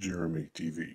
Jeremy TV.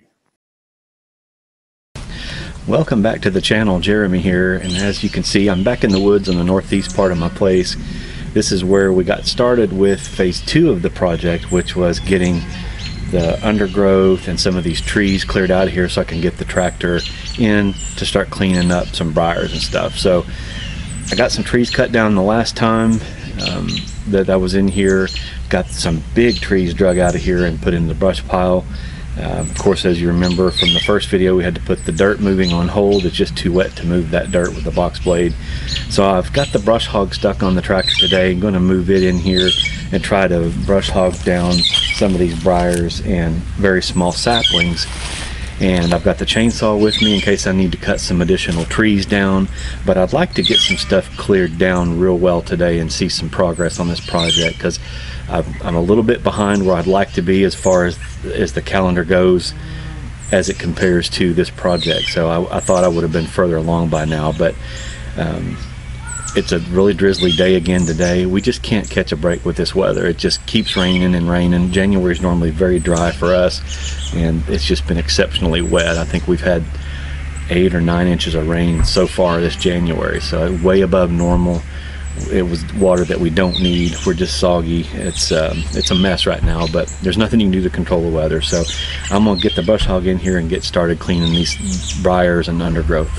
Welcome back to the channel. Jeremy here, and as you can see, I'm back in the woods on the northeast part of my place. This is where we got started with phase 2 of the project, which was getting the undergrowth and some of these trees cleared out of here so I can get the tractor in to start cleaning up some briars and stuff. So I got some trees cut down the last time that I was in here. Got some big trees drug out of here and put in the brush pile. Of course, as you remember from the first video, we had to put the dirt moving on hold. It's just too wet to move that dirt with the box blade. So I've got the brush hog stuck on the tractor today. I'm going to move it in here and try to brush hog down some of these briars and very small saplings. And I've got the chainsaw with me in case I need to cut some additional trees down. But I'd like to get some stuff cleared down real well today and see some progress on this project, because I'm a little bit behind where I'd like to be as far as the calendar goes as it compares to this project. So I thought I would have been further along by now, but it's a really drizzly day again today. We just can't catch a break with this weather. It just keeps raining and raining. January is normally very dry for us, and it's just been exceptionally wet. I think we've had 8 or 9 inches of rain so far this January, so way above normal. It was water that we don't need. We're just soggy. It's a mess right now, but there's nothing you can do to control the weather. So I'm gonna get the brush hog in here and get started cleaning these briars and undergrowth.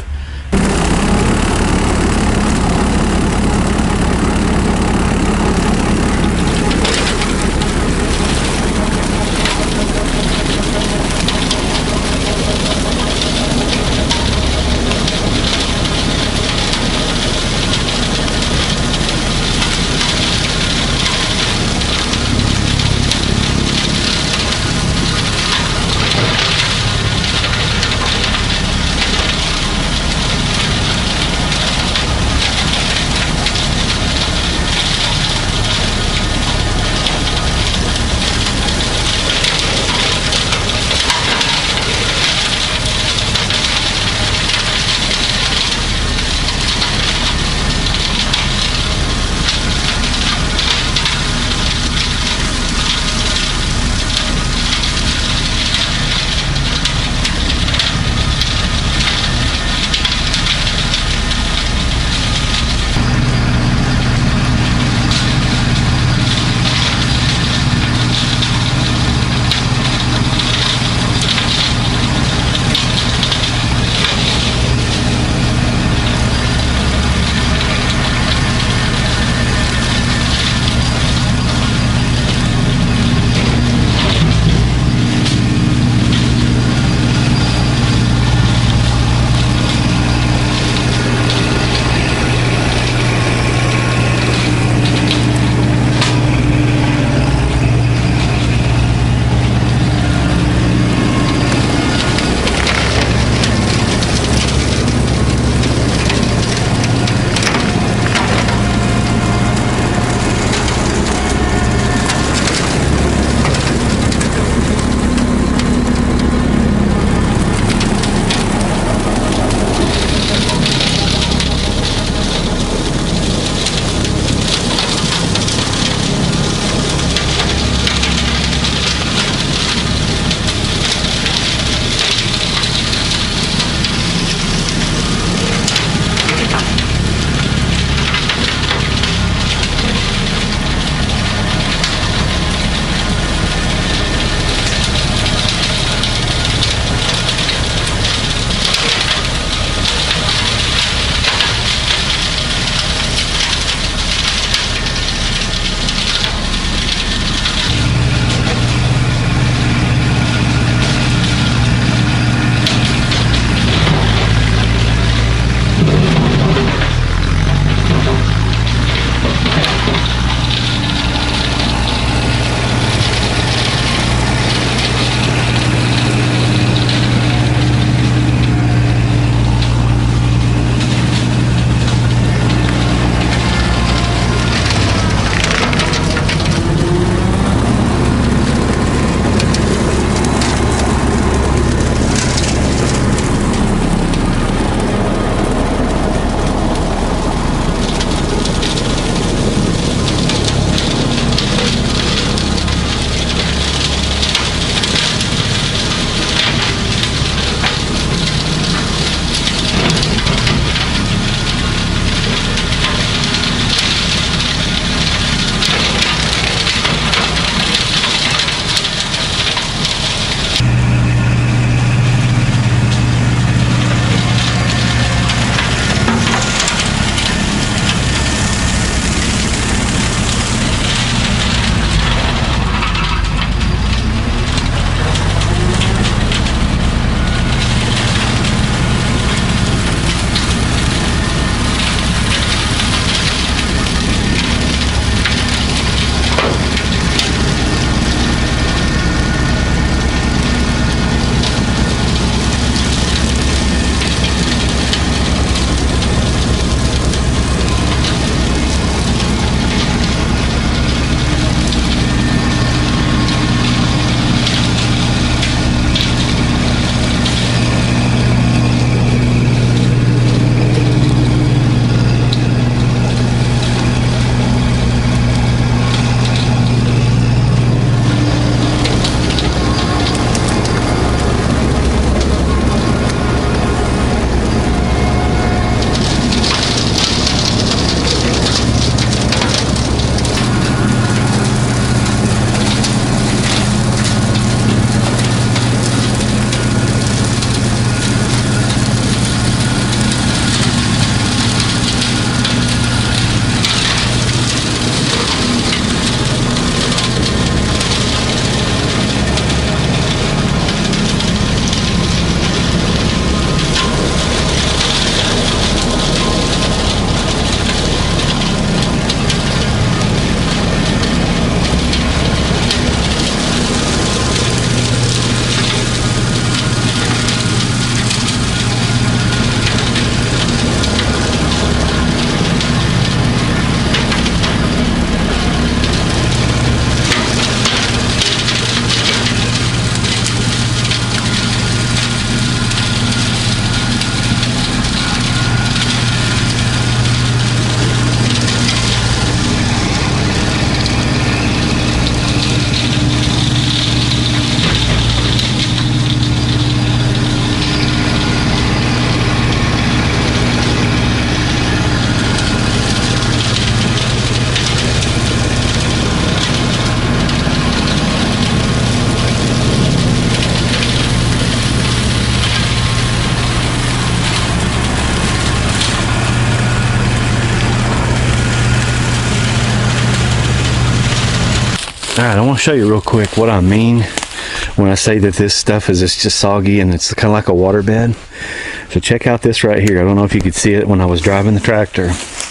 Alright, I want to show you real quick what I mean when I say that this stuff is just soggy and it's kind of like a waterbed. So check out this right here. I don't know if you could see it when I was driving the tractor.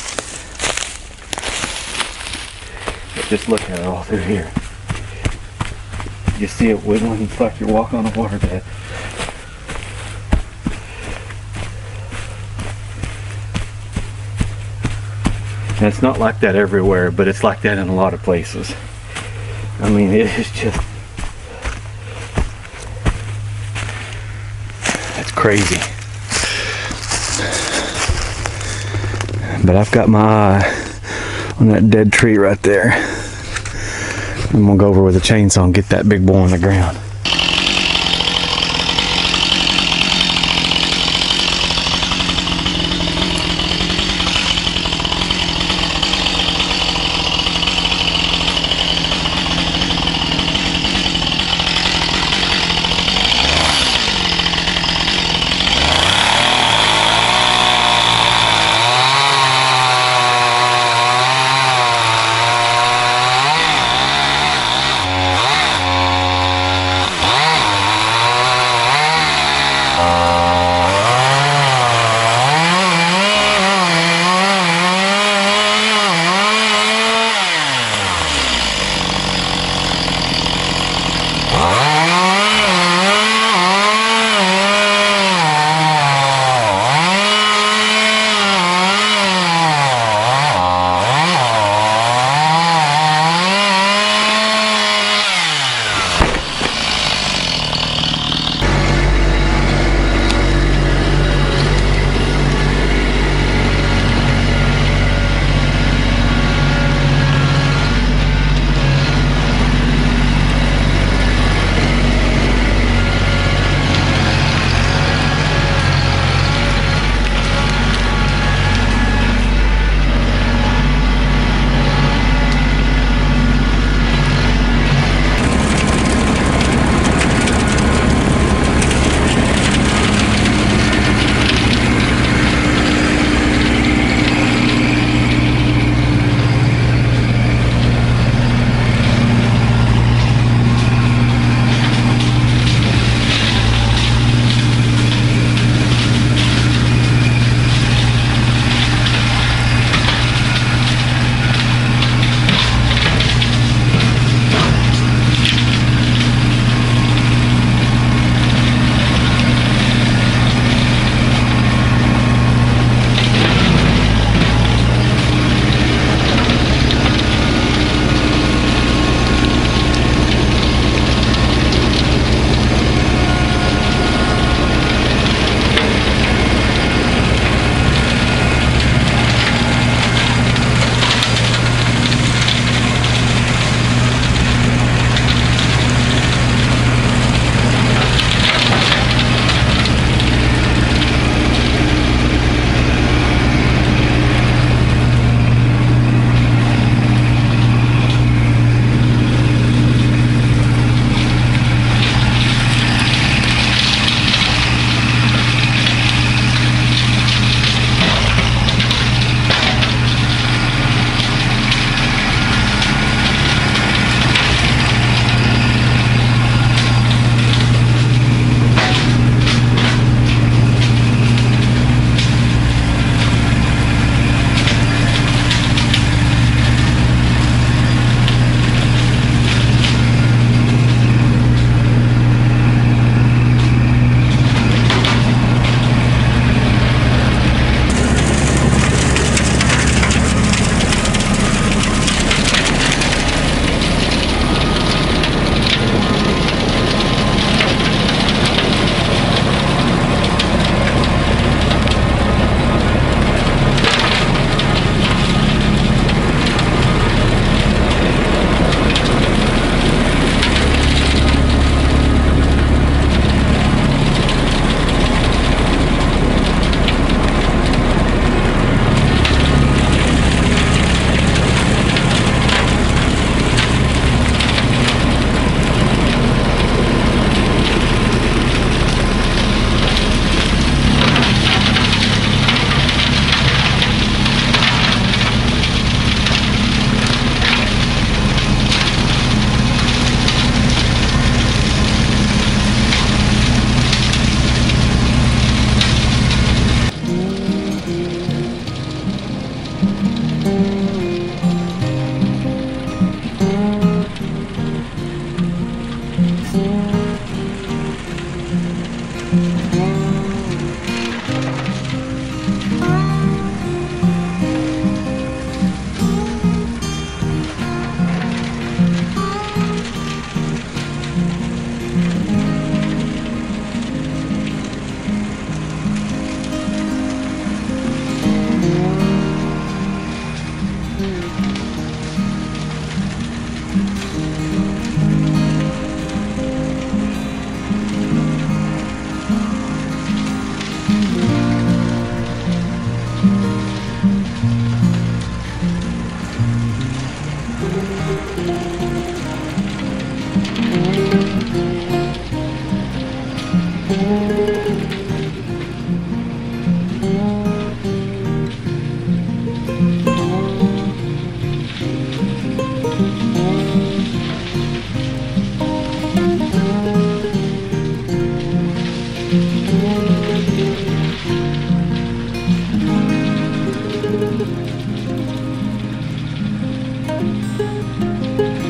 But just look at it all through here. You see it wiggling. It's like you're walking on a waterbed. And it's not like that everywhere, but it's like that in a lot of places. I mean, it is just, that's crazy. But I've got my eye on that dead tree right there. I'm gonna go over with a chainsaw and get that big boy on the ground.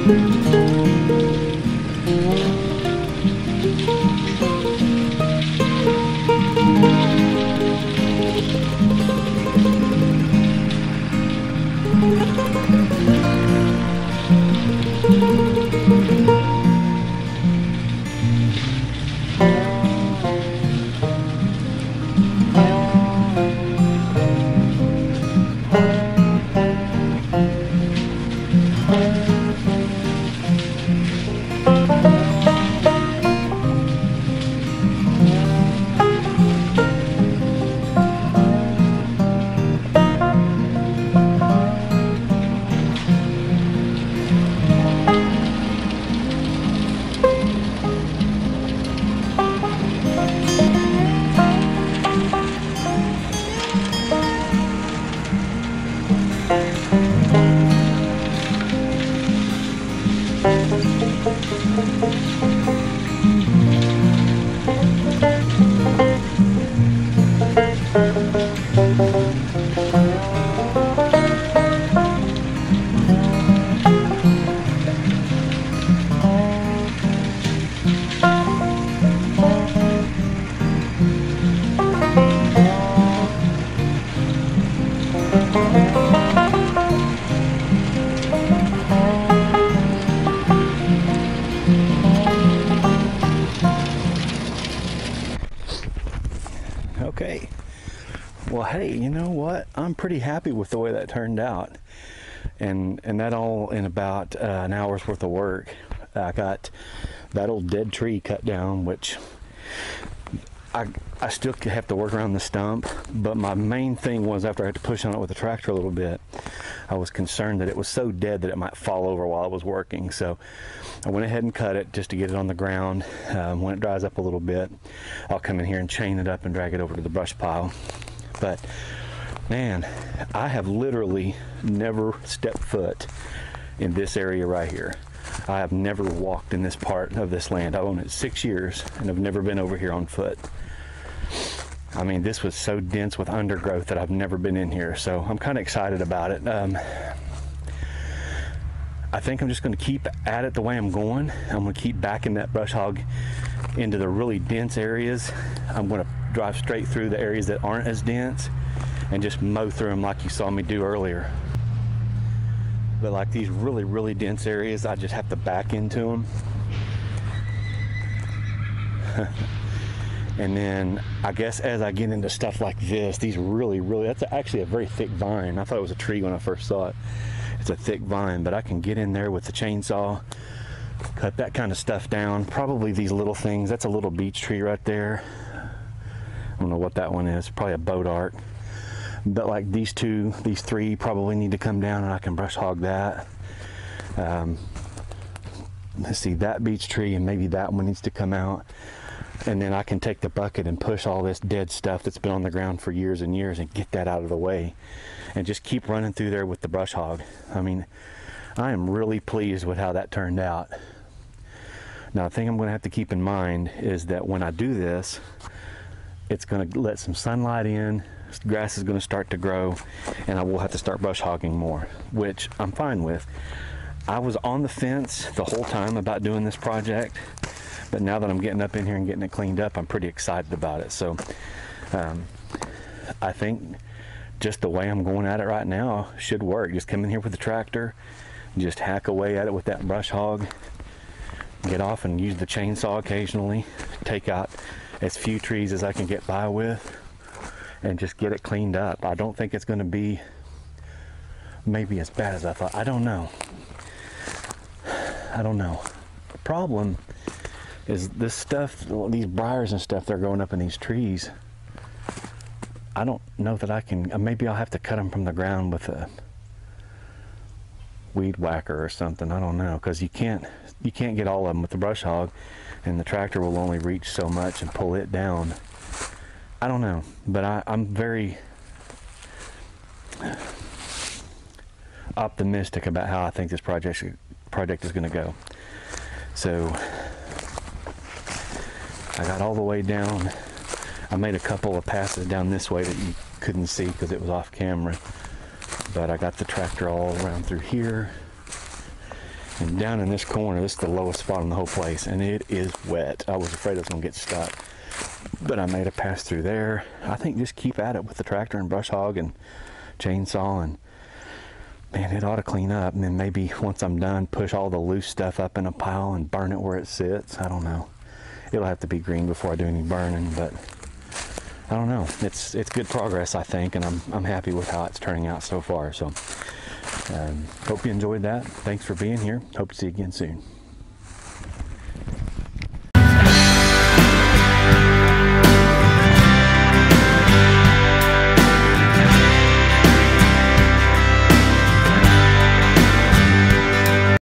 Okay, well, hey, you know what? I'm pretty happy with the way that turned out, and that all in about an hour's worth of work. I got that old dead tree cut down, which I still have to work around the stump, but my main thing was, after I had to push on it with the tractor a little bit, I was concerned that it was so dead that it might fall over while I was working. So I went ahead and cut it just to get it on the ground. When it dries up a little bit, I'll come in here and chain it up and drag it over to the brush pile. But man, I have literally never stepped foot in this area right here. I have never walked in this part of this land. I've owned it 6 years and have never been over here on foot. I mean, this was so dense with undergrowth that I've never been in here, so I'm kind of excited about it. I think I'm just going to keep at it the way I'm going. I'm going to keep backing that brush hog into the really dense areas. I'm going to drive straight through the areas that aren't as dense and just mow through them like you saw me do earlier. But like these really, really dense areas, I just have to back into them. And then I guess as I get into stuff like this, these really, that's actually a very thick vine. I thought it was a tree when I first saw it. It's a thick vine, but I can get in there with the chainsaw, cut that kind of stuff down. Probably these little things. That's a little beech tree right there. I don't know what that one is. Probably a boat arc. But like these two, these three probably need to come down, and I can brush hog that. Let's see, that beech tree and maybe that one needs to come out. And then I can take the bucket and push all this dead stuff that's been on the ground for years and years and get that out of the way. And just keep running through there with the brush hog. I mean, I am really pleased with how that turned out. Now, the thing I'm going to have to keep in mind is that when I do this, it's going to let some sunlight in, grass is going to start to grow, and I will have to start brush hogging more, which I'm fine with. I was on the fence the whole time about doing this project, but now that I'm getting up in here and getting it cleaned up, I'm pretty excited about it. So I think just the way I'm going at it right now should work. Just come in here with the tractor, just hack away at it with that brush hog, get off and use the chainsaw occasionally, take out as few trees as I can get by with, and just get it cleaned up. I don't think it's going to be maybe as bad as I thought. I don't know. The problem is this stuff, these briars and stuff, they're growing up in these trees. I don't know that I can, maybe I'll have to cut them from the ground with a weed whacker or something. I don't know, because you can't get all of them with the brush hog, and the tractor will only reach so much and pull it down. I don't know, but I'm very optimistic about how I think this project is going to go. So I got all the way down. I made a couple of passes down this way that you couldn't see because it was off camera, but I got the tractor all around through here, And down in this corner, this is the lowest spot in the whole place, and it is wet. I was afraid I was gonna get stuck, but I made a pass through there. I think just keep at it with the tractor and brush hog and chainsaw, and man, it ought to clean up. And then maybe once I'm done, push all the loose stuff up in a pile and burn it where it sits. I don't know. It'll have to be green before I do any burning, but I don't know. It's good progress, I think, and I'm happy with how it's turning out so far. So hope you enjoyed that. Thanks for being here. Hope to see you again soon.